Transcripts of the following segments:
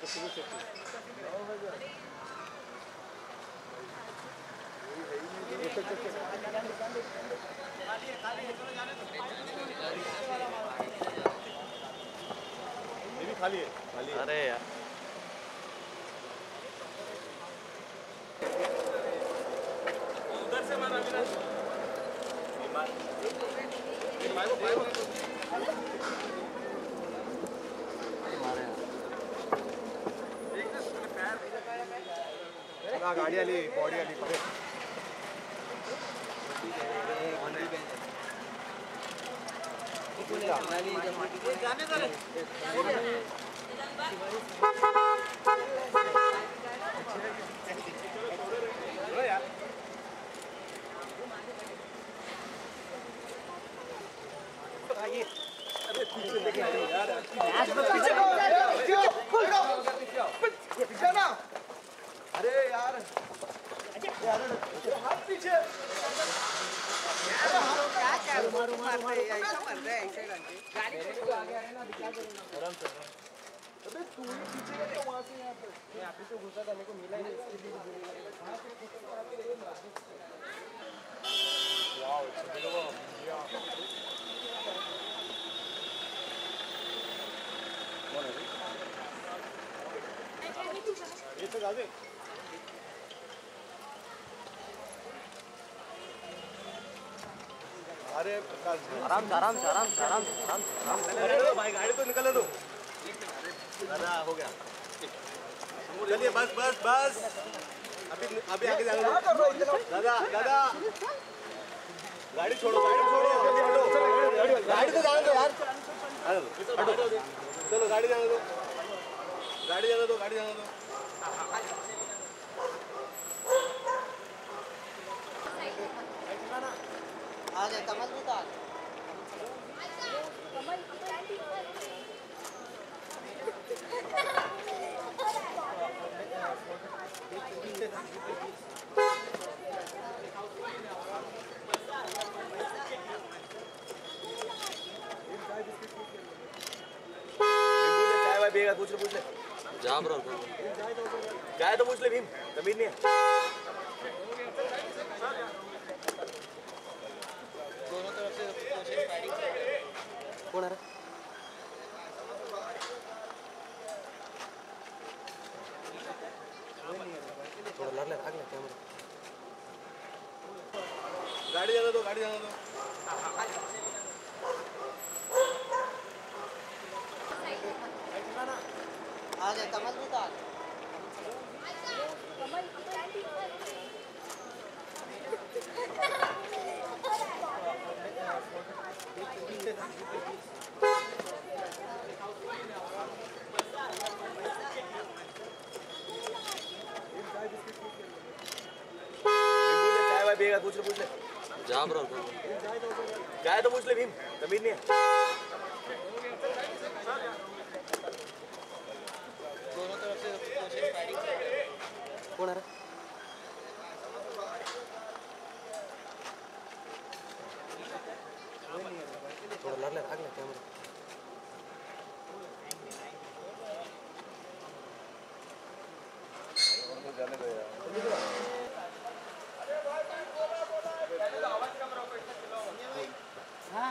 खाली है। अरे यार उधर से मारा गाड़ी वाली बॉडी वाली जाने यार अरे पीछे लेके यार पीछे ना अरे यार हाथ पीछे क्या कर मारो ऐसा मर रहा है ऐसे गाड़ी को आगे आ रहा है ना दिखा दो आराम से अबे तू ही पीछे गया तो वहां से यहां पे मैं आप ही से घुसा था मेरे को मिला ही नहीं वहां से वाओ चलो ये तो जावे अरे आराम अरे भाई गाड़ी तो निकल दो दादा हो गया चलिए बस अभी आगे जाने दो दादा गाड़ी छोड़ो गाड़ी तो जाने दो यार चलो गाड़ी जाने दो आ गए कमल भी तो आ चाय पूछ ले जा ब्रो चाय तो पूछ ले भीम तमीज नहीं है दोनों तरफ से कोशिश फायरिंग कौन है थोड़ा लड़ ले भाग ले कैमरा गाड़ी जाने दो आ गए कमल भी तो आ गए पूछ ले जा ब्रो चाय तो पूछ ले भीम तमीज नहीं है दोनों तरफ से कोशिश फायरिंग कौन है थोड़ा लड़ ले भाग ले कैमरा जाने दो यार हाँ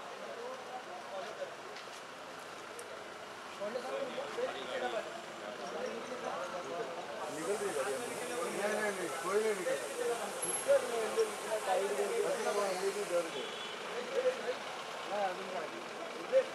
निकल रही है नहीं कोई नहीं निकल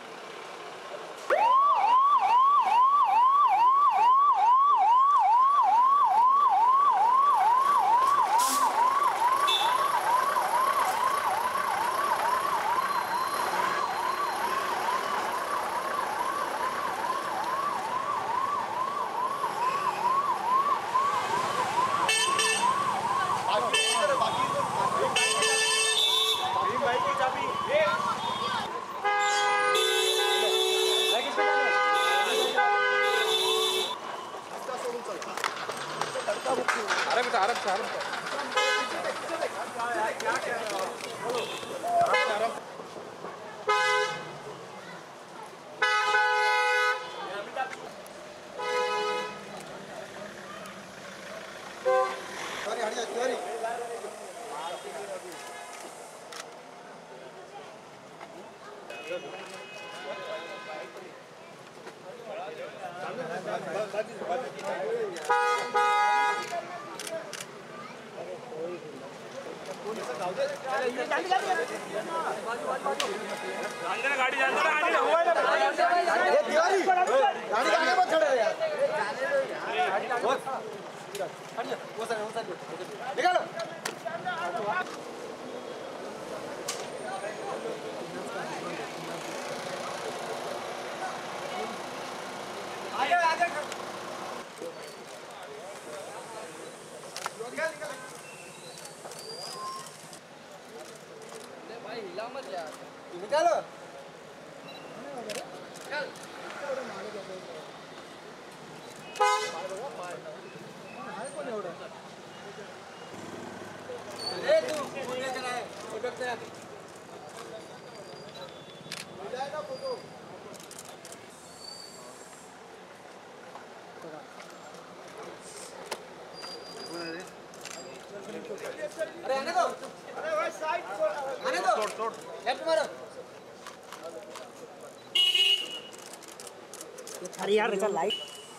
अरे यार चल लाइट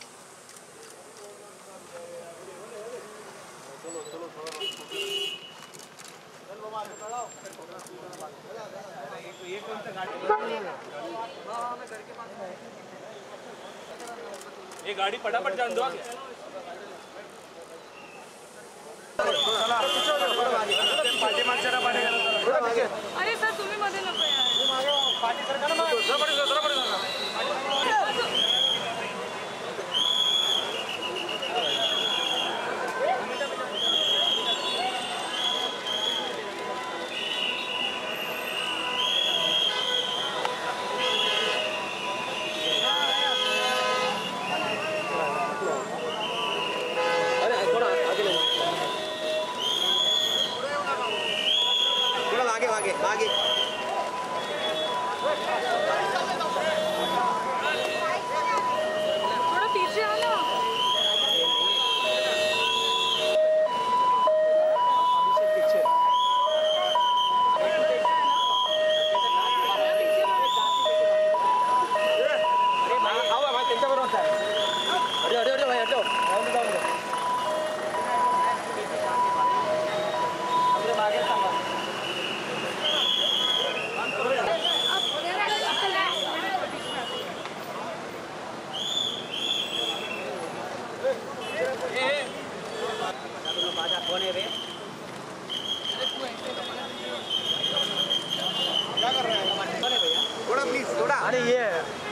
ये गाड़ी फटाफट जान दो अरे सर तुम्ही मध्ये नको आगे थोड़ा पीछे आना थोड़ा प्लीज थोड़ा। अरे ये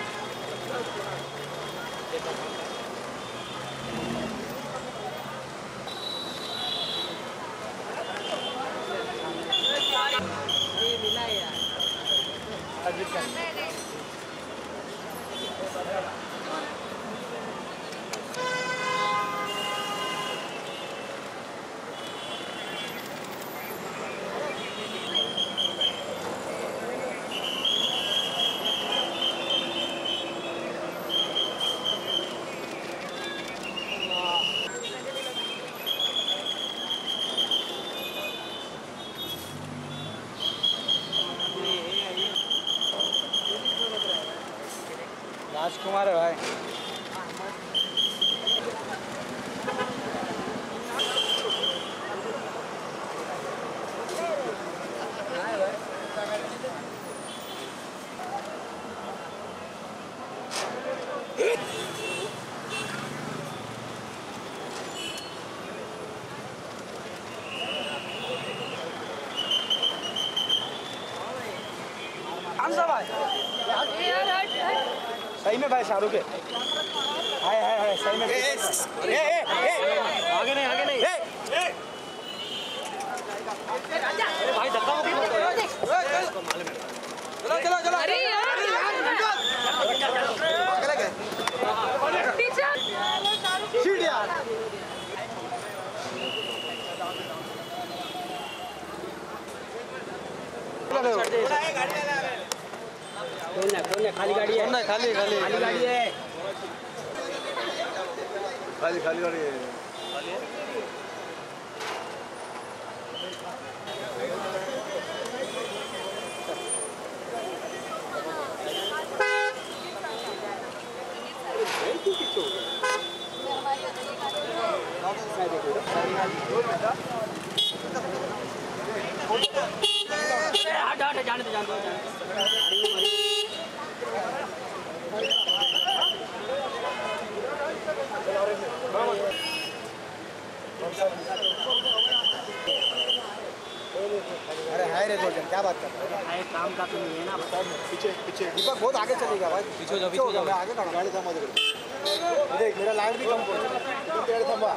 राजकुमार है भाई। यार हट सही में भाई शाहरुख है। हाय सही में। आगे नहीं भाई धक्का चलो अरे यार पीछे सीट यार। खाली गाड़ी है। खाली गाड़ी है। खाली गाड़ी है। जाने दो अरे हाय रे गोल्डन, क्या बात कर रहा है? काम का तो नहीं है ना। पीछे पीछे दीपक बहुत आगे चलेगा भाई। पीछे जाओ मैं आगे खड़ा। गाड़ी थमा दे। देख मेरा लाइन भी कम पहुंचा। तुम गाड़ी थमा।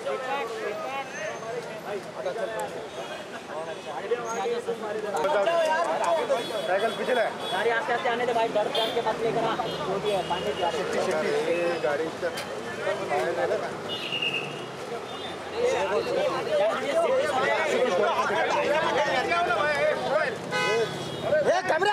साइकिल पीछे ले। गाड़ी आस्ते आस्ते आने दे भाई, डर के मत लेकर आ। जो भी है पांडे जा रहे शेट्टी गाड़ी इधर कैमरा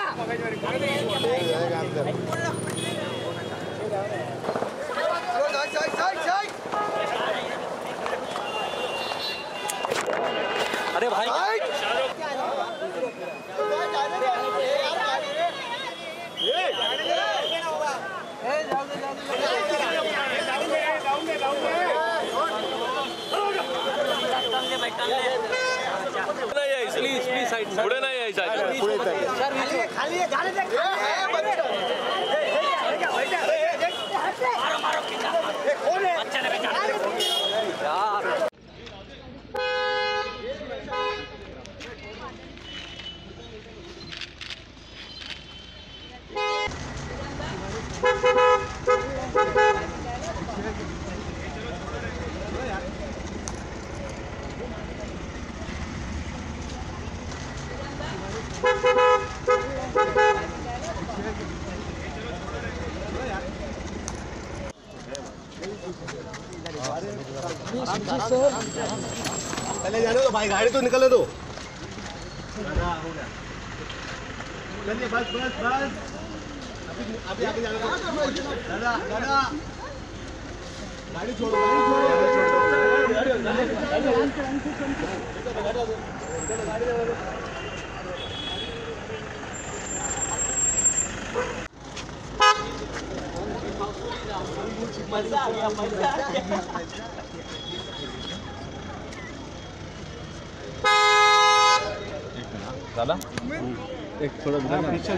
अरे भाई प्लीज साइड पुढे नाही यायचं खाली जाने दे। कौन है? यार चले जाने दो भाई, गाड़ी तो निकलने दो। चलिए बस बस बस, अभी आगे जाने दो। दादा दादा गाड़ी छोड़ो, मजा आ गया दादा एक थोड़ा पीछे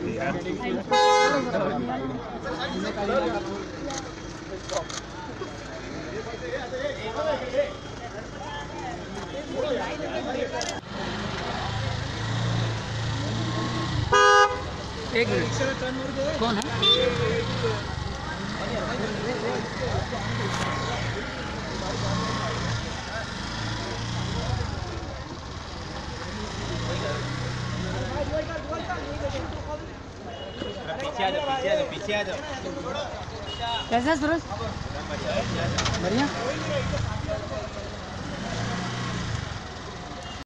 एक मिनट, कौन है? पीछे आ जाओ कैसा है सूरज? बढ़िया।